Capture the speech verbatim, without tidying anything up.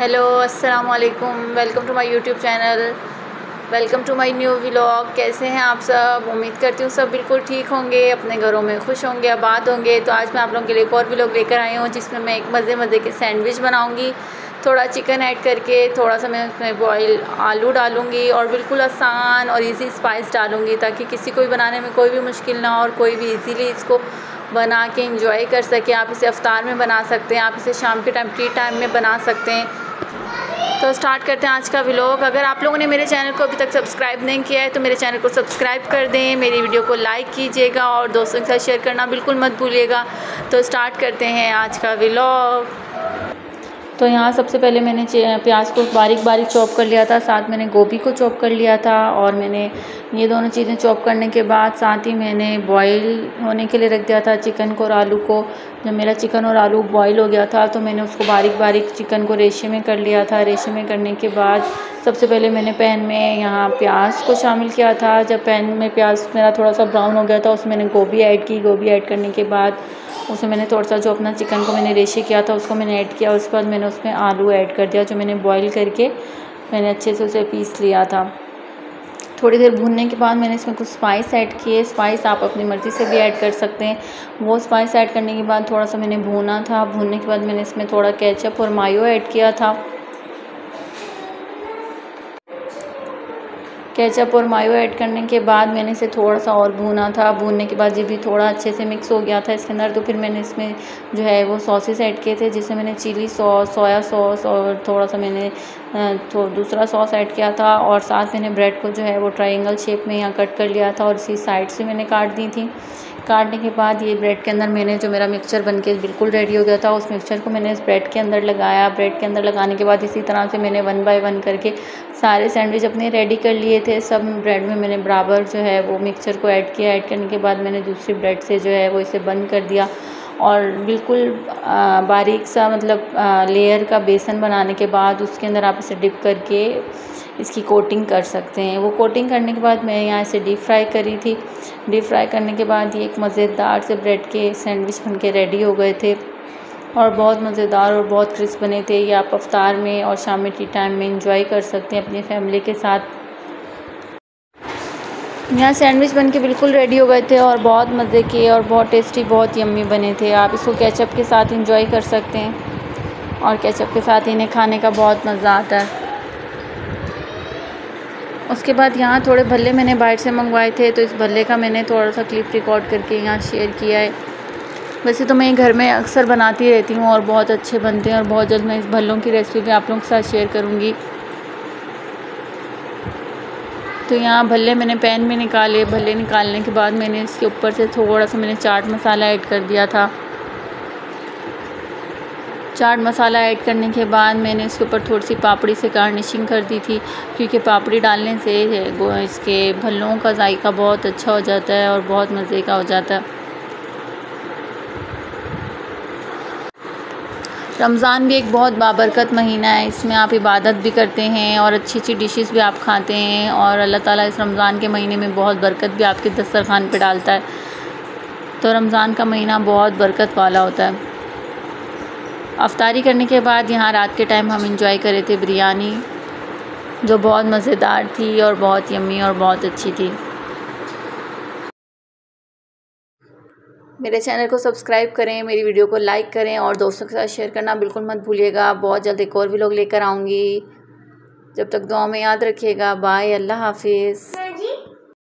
Hello अस्सलाम वालेकुम, welcome to my YouTube channel, welcome to my new vlog. कैसे हैं आप सब? उम्मीद करती हूँ सब बिल्कुल ठीक होंगे, अपने घरों में खुश होंगे, आबाद होंगे। तो आज मैं आप लोगों के लिए एक और व्लॉग लेकर आई हूँ जिसमें मैं एक मज़े मज़े के सैंडविच बनाऊँगी। थोड़ा चिकन ऐड करके, थोड़ा सा मैं उसमें बॉयल आलू डालूँगी और बिल्कुल आसान और इजी स्पाइस डालूँगी ताकि किसी को भी बनाने में कोई भी मुश्किल ना हो और कोई भी इजीली इसको बना के इंजॉय कर सके। आप इसे इफ्तार में बना सकते हैं, आप इसे शाम के टाइम टी टाइम में बना सकते हैं। तो स्टार्ट करते हैं आज का व्लॉग। अगर आप लोगों ने मेरे चैनल को अभी तक सब्सक्राइब नहीं किया है तो मेरे चैनल को सब्सक्राइब कर दें, मेरी वीडियो को लाइक कीजिएगा और दोस्तों के साथ शेयर करना बिल्कुल मत भूलिएगा। तो स्टार्ट करते हैं आज का व्लॉग। तो यहाँ सबसे पहले मैंने प्याज को बारीक बारीक चॉप कर लिया था, साथ मैंने गोभी को चॉप कर लिया था और मैंने ये दोनों चीज़ें चॉप करने के बाद साथ ही मैंने बॉईल होने के लिए रख दिया था चिकन को और आलू को। जब मेरा चिकन और आलू बॉईल हो गया था तो मैंने उसको बारीक बारीक चिकन को रेशे में कर लिया था। रेशे में करने के बाद सबसे पहले मैंने पैन में यहाँ प्याज को शामिल किया था। जब पैन में प्याज मेरा थोड़ा सा ब्राउन हो गया था उसमें मैंने गोभी ऐड की। गोभी ऐड करने के बाद उसमें मैंने थोड़ा सा जो अपना चिकन को मैंने रेशे किया था उसको मैंने ऐड किया। उसके बाद मैंने उसमें आलू ऐड कर दिया जो मैंने बॉईल करके मैंने अच्छे से उसे पीस लिया था। थोड़ी देर भूनने के बाद मैंने इसमें कुछ स्पाइस ऐड किए। स्पाइस आप अपनी मर्ज़ी से भी ऐड कर सकते हैं। वो स्पाइस ऐड करने के बाद थोड़ा सा मैंने भूना था। भूनने के बाद मैंने इसमें थोड़ा केचप और मायो ऐड किया था। केचप और मायो ऐड करने के बाद मैंने इसे थोड़ा सा और भूना था। भूनने के बाद ये भी थोड़ा अच्छे से मिक्स हो गया था इसके अंदर। तो फिर मैंने इसमें जो है वो सॉसेस ऐड किए थे, जिसमें मैंने चिली सॉस, सोया सॉस और थोड़ा सा मैंने तो दूसरा सॉस ऐड किया था। और साथ मैंने ब्रेड को जो है वो ट्रायंगल शेप में यहाँ कट कर लिया था और इसी साइड से मैंने काट दी थी। काटने के बाद ये ब्रेड के अंदर मैंने जो मेरा मिक्सचर बनके बिल्कुल रेडी हो गया था उस मिक्सचर को मैंने इस ब्रेड के अंदर लगाया। ब्रेड के अंदर लगाने के बाद इसी तरह से मैंने वन बाय वन करके सारे सैंडविच अपने रेडी कर लिए थे। सब ब्रेड में मैंने बराबर जो है वो मिक्सचर को ऐड किया। ऐड करने के बाद मैंने दूसरी ब्रेड से जो है वो इसे बंद कर दिया और बिल्कुल बारीक सा मतलब लेयर का बेसन बनाने के बाद उसके अंदर आप इसे डिप करके इसकी कोटिंग कर सकते हैं। वो कोटिंग करने के बाद मैं यहाँ इसे डीप फ्राई करी थी। डीप फ्राई करने के बाद ये एक मज़ेदार से ब्रेड के सैंडविच बनके रेडी हो गए थे और बहुत मज़ेदार और बहुत क्रिस्प बने थे। ये आप इफ्तार में और शाम में टी टाइम में इंजॉय कर सकते हैं अपनी फैमिली के साथ। यहाँ सैंडविच बनके बिल्कुल रेडी हो गए थे और बहुत मज़े के और बहुत टेस्टी, बहुत यम्मी बने थे। आप इसको केचप के साथ इंजॉय कर सकते हैं और केचप के साथ इन्हें खाने का बहुत मज़ा आता है। उसके बाद यहाँ थोड़े भल्ले मैंने बाहर से मंगवाए थे तो इस भल्ले का मैंने थोड़ा सा क्लिप रिकॉर्ड करके यहाँ शेयर किया है। वैसे तो मैं घर में अक्सर बनाती रहती हूँ और बहुत अच्छे बनते हैं और बहुत जल्द मैं इस भल्लों की रेसिपी भी आप लोगों के साथ शेयर करूँगी। तो यहाँ भल्ले मैंने पैन में निकाले। भल्ले निकालने के बाद मैंने इसके ऊपर से थोड़ा सा मैंने चाट मसाला ऐड कर दिया था। चाट मसाला ऐड करने के बाद मैंने इसके ऊपर थोड़ी सी पापड़ी से गार्निशिंग कर दी थी क्योंकि पापड़ी डालने से इसके भल्लों का जायका बहुत अच्छा हो जाता है और बहुत मज़े का हो जाता है। रमज़ान भी एक बहुत बाबरकत महीना है, इसमें आप इबादत भी करते हैं और अच्छी अच्छी डिशेस भी आप खाते हैं और अल्लाह ताला इस रमज़ान के महीने में बहुत बरकत भी आपके दस्तरखान पे डालता है। तो रमज़ान का महीना बहुत बरकत वाला होता है। अफ्तारी करने के बाद यहाँ रात के टाइम हम इंजॉय करे थे बिरयानी जो बहुत मज़ेदार थी और बहुत यम्मी और बहुत अच्छी थी। मेरे चैनल को सब्सक्राइब करें, मेरी वीडियो को लाइक करें और दोस्तों के साथ शेयर करना बिल्कुल मत भूलिएगा। बहुत जल्द एक और व्लॉग लेकर आऊँगी। जब तक दुआ में याद रखिएगा। बाय, अल्लाह हाफिज़।